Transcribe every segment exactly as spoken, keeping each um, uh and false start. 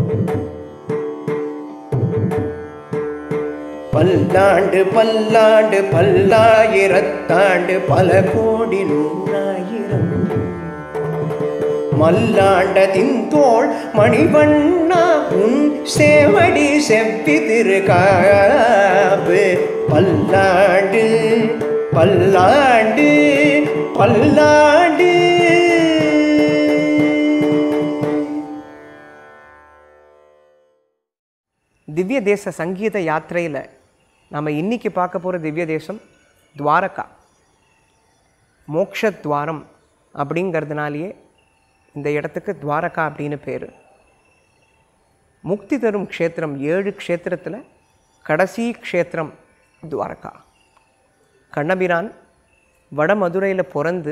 பல்லாண்டு பல்லாண்டு பல்லாயிரத்தாண்டு பல கோடி நூறாயிரம் மல்லாண்ட தின்தோள் மணிவண்ணா உன் சேவடி செவ்வி திருக்காப்பு பல்லாண்டு பல்லாண்டு பல்லாண்டு. திவ்ய தேச சங்கீத யாத்திரையில் நம்ம இன்னைக்கு பார்க்க போகிற திவ்ய தேசம் துவாரகா. மோக்ஷத்வாரம் அப்படிங்கிறதுனாலேயே இந்த இடத்துக்கு துவாரகா அப்படின்னு பேர். முக்தி தரும் க்ஷேத்திரம், ஏழு க்ஷேத்திரத்தில் கடைசி க்ஷேத்திரம் துவாரகா. கண்ணபிரான் வட மதுரையில் பிறந்து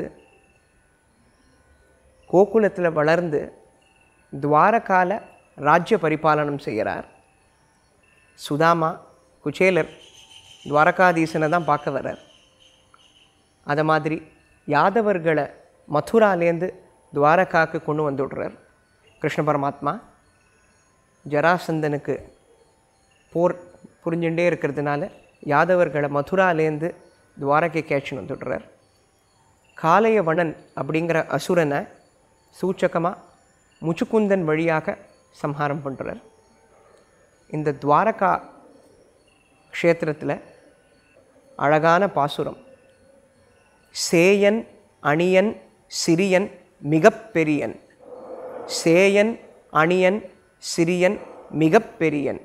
கோகுலத்தில் வளர்ந்து துவாரகால ராஜ்ய பரிபாலனம் செய்கிறார். சுதாமா குச்சேலர் துவாரகாதீசனை தான் பார்க்க வர்றார். அதை மாதிரி யாதவர்களை மதுராலேருந்து துவாரகாவுக்கு கொண்டு வந்து விடுறார் கிருஷ்ண பரமாத்மா. ஜராசந்தனுக்கு போர் புரிஞ்சுட்டே இருக்கிறதுனால யாதவர்களை மதுராலேருந்து துவாரகை கேட்சின்னு வந்துடுறார். காளையவணன் அப்படிங்கிற அசுரனை சூச்சகமாக முச்சுக்குந்தன் வழியாக சம்ஹாரம் பண்ணுறார். இந்த துவாரகா க்ஷேத்திரத்தில் அழகான பாசுரம். சேயன் அணியன் சிறியன் மிகப்பெரியன், சேயன் அணியன் சிறியன் மிகப்பெரியன்,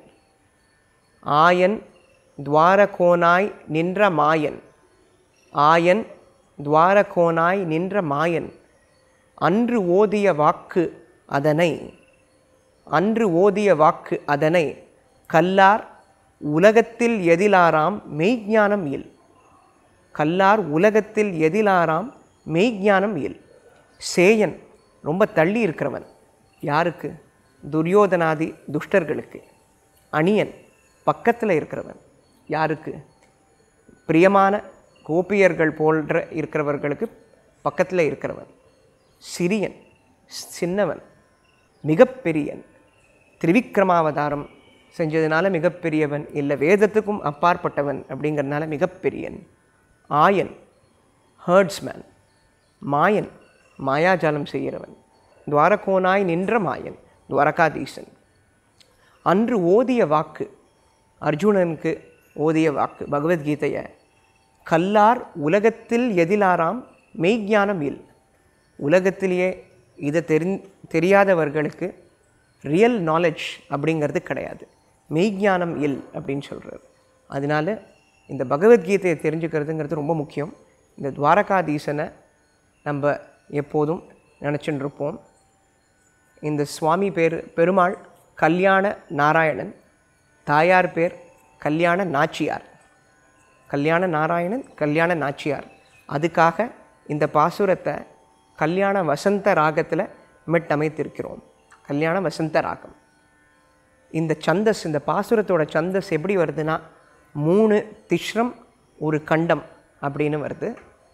ஆயன் துவாரகோனாய் நின்ற மாயன், ஆயன் துவாரகோனாய் நின்ற மாயன், அன்று ஓதிய வாக்கு அதனை, அன்று ஓதிய வாக்கு அதனை கல்லார் உலகத்தில் எதிலாராம் மெய்ஞானம் இல், கல்லார் உலகத்தில் எதிலாராம் மெய்ஞானம் இல். சேயன் ரொம்ப தள்ளி இருக்கிறவன். யாருக்கு? துரியோதனாதி துஷ்டர்களுக்கு. அணியன் பக்கத்தில் இருக்கிறவன். யாருக்கு? பிரியமான கோபியர்கள் போன்ற இருக்கிறவர்களுக்கு பக்கத்தில் இருக்கிறவன். சிறியன் சின்னவன், மிகப்பெரியன். திரிவிக்ரமாவதாரம் செஞ்சதுனால மிகப்பெரியவன், இல்லை வேதத்துக்கும் அப்பாற்பட்டவன் அப்படிங்கிறதுனால மிகப்பெரியன். ஆயன் ஹர்ட்ஸ்மேன், மாயன் மாயாஜாலம் செய்கிறவன், துவாரகோனாய் நின்ற மாயன் துவாரகாதீசன். அன்று ஓதிய வாக்கு, அர்ஜுனனுக்கு ஓதிய வாக்கு பகவத்கீதையை, கல்லார் உலகத்தில் எதிலாராம் மெய்ஞானம் இல். உலகத்திலேயே இதை தெரி தெரியாதவர்களுக்கு ரியல் நாலேஜ் அப்படிங்கிறது கிடையாது, மெய்ஞானம் இல் அப்படின்னு சொல்கிறார். அதனால் இந்த பகவத்கீதையை தெரிஞ்சுக்கிறதுங்கிறது ரொம்ப முக்கியம். இந்த துவாரகாதீசனை நம்ம எப்போதும் நினச்சின்னு இருப்போம். இந்த சுவாமி பேர் பெருமாள் கல்யாண நாராயணன், தாயார் பேர் கல்யாண நாச்சியார். கல்யாண நாராயணன் கல்யாண நாச்சியார். அதுக்காக இந்த பாசுரத்தை கல்யாண வசந்த ராகத்தில் மெட்டமைத்திருக்கிறோம். கல்யாண வசந்த ராகம். இந்த சந்தஸ், இந்த பாசுரத்தோட சந்தஸ் எப்படி வருதுன்னா, மூணு திஷ்ரம் ஒரு கண்டம் அப்படின்னு வருது.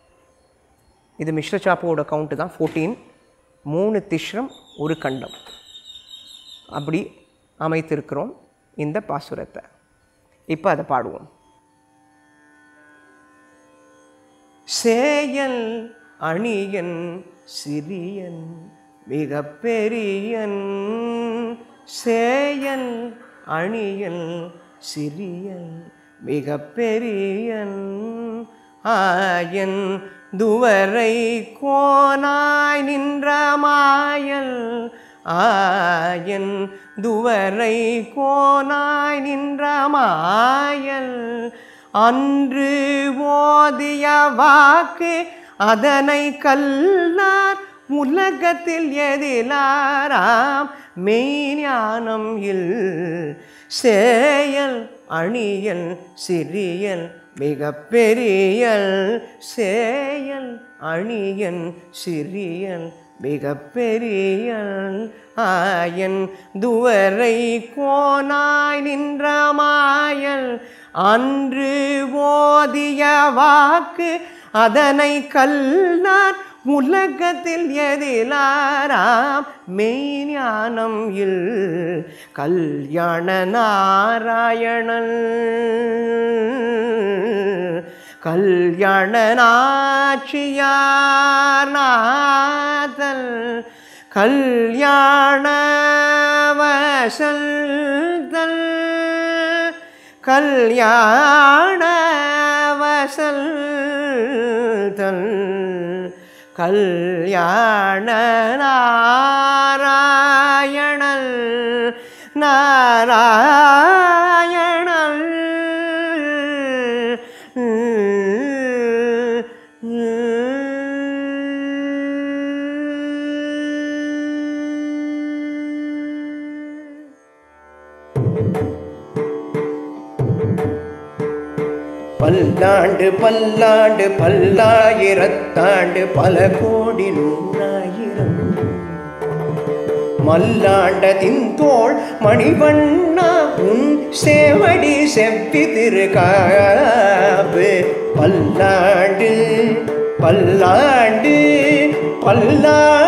இது மிஸ்ர சாப்புவோட கவுண்ட்டு தான், ஃபோர்டீன். மூணு திஷ்ரம் ஒரு கண்டம் அப்படி அமைத்திருக்கிறோம் இந்த பாசுரத்தை. இப்போ அதை பாடுவோம். சேயன் அணியன் சிறியன் மிகப்பெரியன், சேயன் அணியன் சிறியன் மிகப்பெரியன், ஆயன் துவரை கோனாய் நின்ற மாயல், ஆயன் துவரை கோனாய் நின்ற மாயல், அன்று ஓதிய வாக்கு அதனை கல்லார் உலகத்தில் எதிலாராம் மெய்ஞானம் இல், சேயல் அணியல் சிறியல் மிகப்பெரியல், சேயல் அணியன் சிறியன் மிகப்பெரியன், ஆயன் துவரை கோனாய் நின்ற மாயல், அன்று ஓதிய வாக்கு அதனை கல்லார் உலகத்தில் எதிலாராம் மெய்ஞானம் இல் கல்யாண நாராயணன் கல்யாண நாச்சியார் நாதல் கல்யாண வசல்தல் கல்யாண வசல்தல் கல்யாண நாராயணல் நாராயணல் பல்லாண்டு பல்லாண்டு பல்லாயிரத்தாண்டு பல கோடி நூறாயிரம் மல்லாண்டதின் தோள் மணிவண்ணா உன் சேவடி செவ்வி திருக்காப்பு பல்லாண்டு பல்லாண்டு பல்லாண்டு